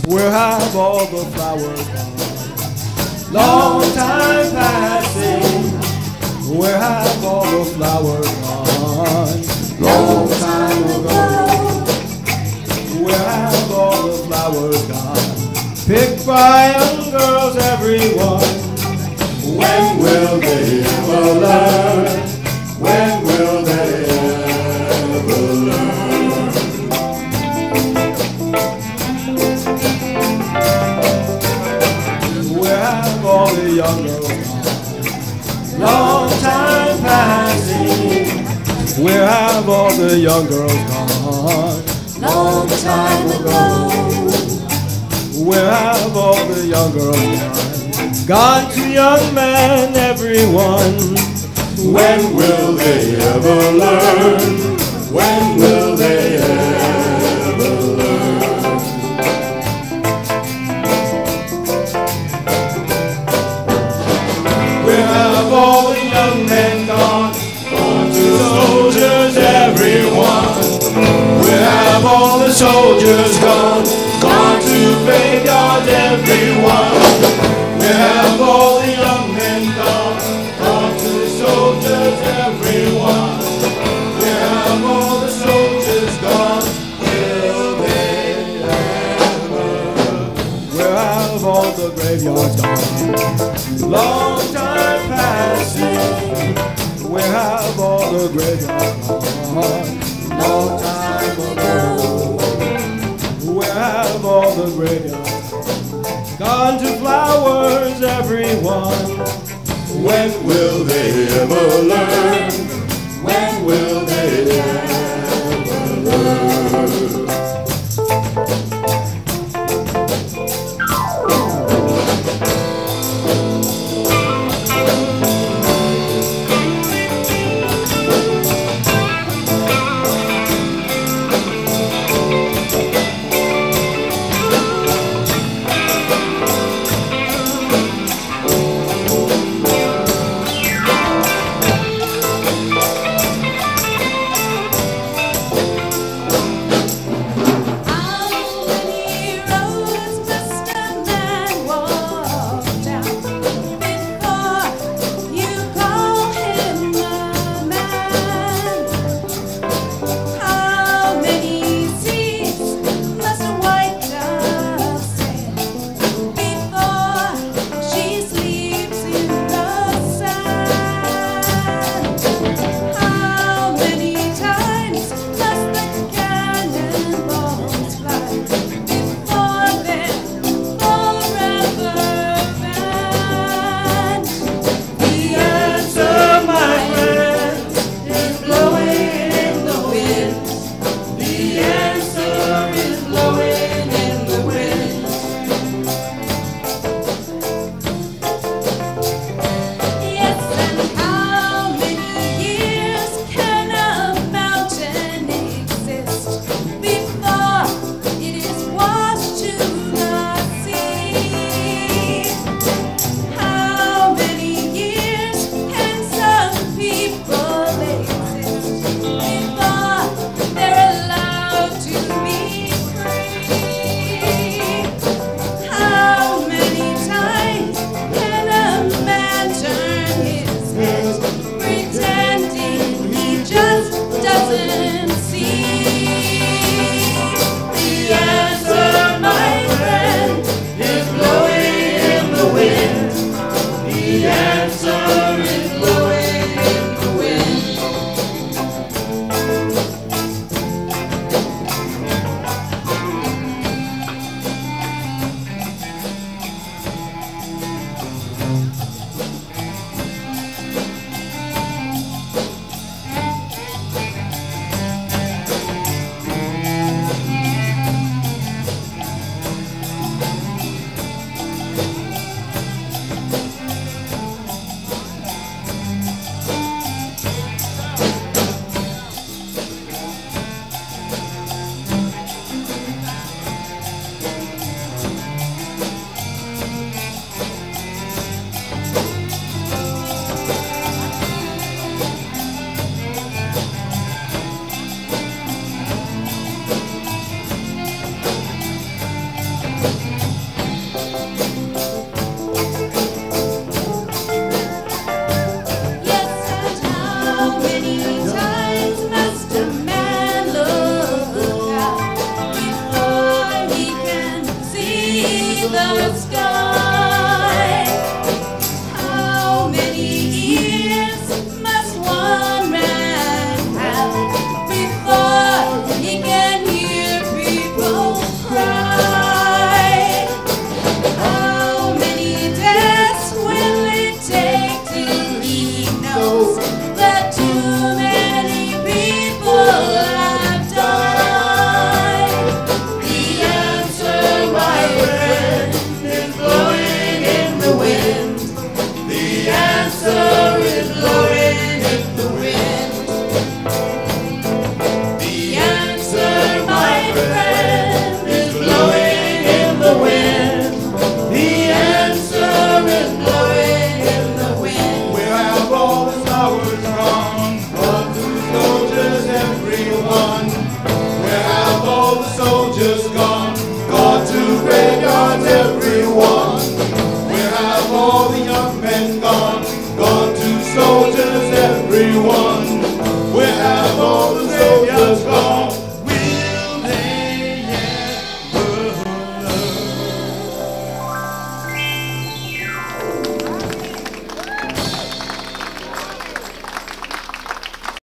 Where have all the flowers gone? Long time passing. Where have all the flowers gone? Long time ago. Where have all the flowers gone? Picked by young girls, everyone. When will they ever learn? When will they ever learn? Where have all the young girls gone? Long time passing. Where have all the young girls gone? Long time ago. Where have all the young girls gone? Gone to young men, everyone. When will they ever learn? When will they ever learn? Where have all the young men gone? Gone to soldiers, everyone. Where have all the soldiers gone? Gone to graveyards, everyone. Where have all the young men gone? Gone to the soldiers, everyone. Where have all the soldiers gone? Will they ever? Where have all the graveyards gone? Long time passing. Where have all the graveyards gone? Long time ago. Where have all the graveyards gone to flowers, everyone? When will they ever learn? When will they ever learn? the sky.